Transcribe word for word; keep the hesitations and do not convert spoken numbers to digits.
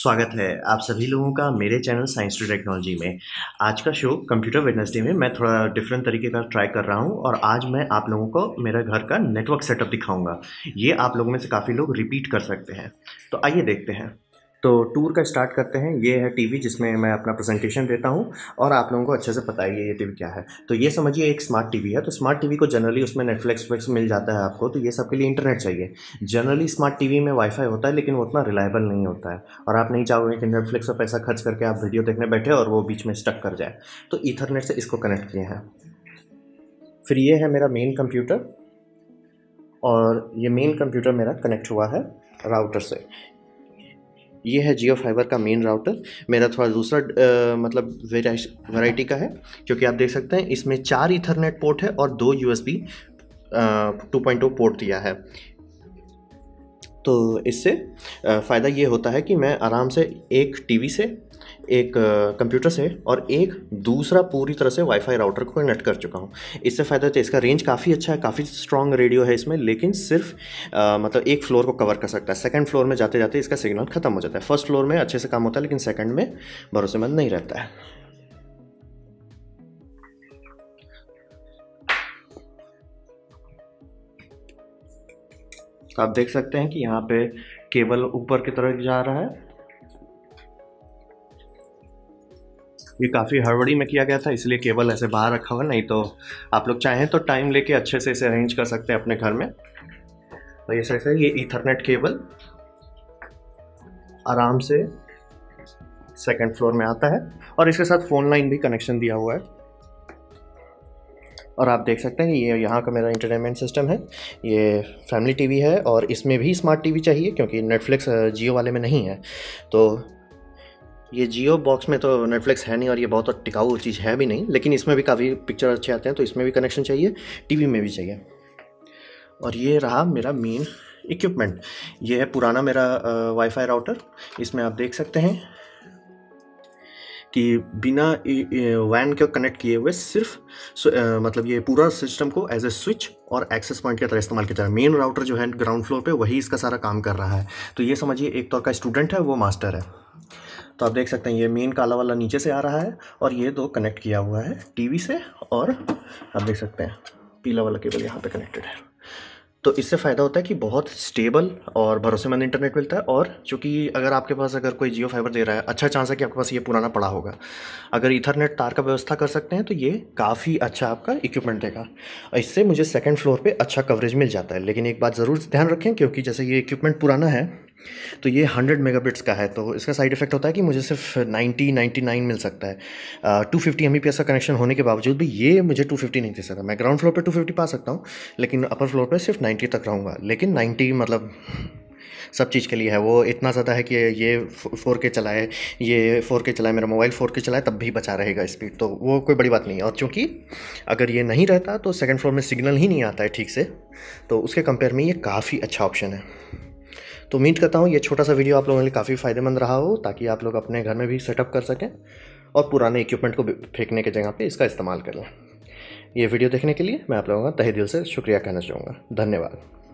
स्वागत है आप सभी लोगों का मेरे चैनल साइंस टू टेक्नोलॉजी में। आज का शो कंप्यूटर वेडनेसडे में मैं थोड़ा डिफरेंट तरीके का ट्राई कर रहा हूं और आज मैं आप लोगों को मेरा घर का नेटवर्क सेटअप दिखाऊंगा। ये आप लोगों में से काफ़ी लोग रिपीट कर सकते हैं, तो आइए देखते हैं। तो टूर का स्टार्ट करते हैं। ये है टीवी जिसमें मैं अपना प्रेजेंटेशन देता हूँ और आप लोगों को अच्छे से पता है ये टीवी क्या है। तो ये समझिए एक स्मार्ट टीवी है। तो स्मार्ट टीवी को जनरली उसमें नेटफ्लिक्स वेक्स मिल जाता है आपको, तो ये सब के लिए इंटरनेट चाहिए। जनरली स्मार्ट टीवी में वाईफाई होता है लेकिन वो उतना रिलायबल नहीं होता है और आप नहीं चाहोगे कि नेटफ्लिक्स पर पैसा खर्च करके आप वीडियो देखने बैठे और वो बीच में स्टक कर जाए, तो ईथरनेट से इसको कनेक्ट किए हैं। फिर ये है मेरा मेन कंप्यूटर और ये मेन कंप्यूटर मेरा कनेक्ट हुआ है राउटर से। ये है जियो फाइबर का मेन राउटर। मेरा थोड़ा दूसरा आ, मतलब वैरायटी का है, क्योंकि आप देख सकते हैं इसमें चार ईथरनेट पोर्ट है और दो USB two point O port दिया है। तो इससे फ़ायदा ये होता है कि मैं आराम से एक टीवी से, एक कंप्यूटर से और एक दूसरा पूरी तरह से वाईफाई राउटर को कनेक्ट कर चुका हूँ। इससे फ़ायदा तो इसका रेंज काफ़ी अच्छा है, काफ़ी स्ट्रॉन्ग रेडियो है इसमें, लेकिन सिर्फ आ, मतलब एक फ्लोर को कवर कर सकता है। सेकंड फ्लोर में जाते जाते इसका सिग्नल ख़त्म हो जाता है। फर्स्ट फ्लोर में अच्छे से काम होता है लेकिन सेकंड में भरोसेमंद नहीं रहता है। तो आप देख सकते हैं कि यहाँ पे केबल ऊपर की तरफ जा रहा है। ये काफ़ी हड़बड़ी में किया गया था इसलिए केबल ऐसे बाहर रखा हुआ, नहीं तो आप लोग चाहें तो टाइम लेके अच्छे से इसे अरेंज कर सकते हैं अपने घर में। तो ये ऐसे ये ईथरनेट केबल आराम से सेकंड फ्लोर में आता है और इसके साथ फ़ोन लाइन भी कनेक्शन दिया हुआ है। और आप देख सकते हैं ये यहाँ का मेरा इंटरटेनमेंट सिस्टम है। ये फैमिली टीवी है और इसमें भी स्मार्ट टीवी चाहिए क्योंकि नेटफ्लिक्स जियो वाले में नहीं है। तो ये जियो बॉक्स में तो नेटफ्लिक्स है नहीं और ये बहुत टिकाऊ चीज़ है भी नहीं, लेकिन इसमें भी काफ़ी पिक्चर अच्छे आते हैं, तो इसमें भी कनेक्शन चाहिए, टीवी में भी चाहिए। और ये रहा मेरा मेन इक्विपमेंट। ये है पुराना मेरा वाईफाई राउटर। इसमें आप देख सकते हैं कि बिना वैन के कनेक्ट किए हुए सिर्फ आ, मतलब ये पूरा सिस्टम को एज ए स्विच और एक्सेस पॉइंट की तरह इस्तेमाल किया जाए। मेन राउटर जो है ग्राउंड फ्लोर पे वही इसका सारा काम कर रहा है। तो ये समझिए एक तौर का स्टूडेंट है, वो मास्टर है। तो आप देख सकते हैं ये मेन काला वाला नीचे से आ रहा है और ये दो कनेक्ट किया हुआ है टीवी से, और आप देख सकते हैं पीला वाला केबल यहाँ पे कनेक्टेड है। तो इससे फ़ायदा होता है कि बहुत स्टेबल और भरोसेमंद इंटरनेट मिलता है। और चूँकि अगर आपके पास अगर कोई जियो फाइबर दे रहा है, अच्छा चांस है कि आपके पास ये पुराना पड़ा होगा। अगर ईथरनेट तार का व्यवस्था कर सकते हैं तो ये काफ़ी अच्छा आपका इक्विपमेंट देगा। इससे मुझे सेकंड फ्लोर पे अच्छा कवरेज मिल जाता है। लेकिन एक बात ज़रूर ध्यान रखें, क्योंकि जैसे ये इक्विपमेंट पुराना है तो ये हंड्रेड मेगाबिट्स का है, तो इसका साइड इफेक्ट होता है कि मुझे सिर्फ नाइन्टी नाइन्टी नाइन मिल सकता है। Two fifty M B P S का कनेक्शन होने के बावजूद भी ये मुझे टू फिफ्टी नहीं दे सकता। मैं ग्राउंड फ्लोर पे टू फिफ्टी पा सकता हूँ लेकिन अपर फ्लोर पे सिर्फ नाइन्टी तक रहूँगा। लेकिन नाइन्टी मतलब सब चीज़ के लिए है, वो इतना ज़्यादा है कि ये फोर के चलाए, ये फोर के चलाए, मेरा मोबाइल फोर के चलाए तब भी बचा रहेगा स्पीड, तो वो कोई बड़ी बात नहीं है। और चूँकि अगर ये नहीं रहता तो सेकंड फ्लोर में सिग्नल ही नहीं आता है ठीक से, तो उसके कंपेयर में ये काफ़ी अच्छा ऑप्शन है। तो उम्मीद करता हूँ ये छोटा सा वीडियो आप लोगों के लिए काफ़ी फ़ायदेमंद रहा हो, ताकि आप लोग अपने घर में भी सेटअप कर सकें और पुराने इक्विपमेंट को फेंकने के जगह पे इसका इस्तेमाल कर लें। ये वीडियो देखने के लिए मैं आप लोगों का तहे दिल से शुक्रिया कहना चाहूँगा। धन्यवाद।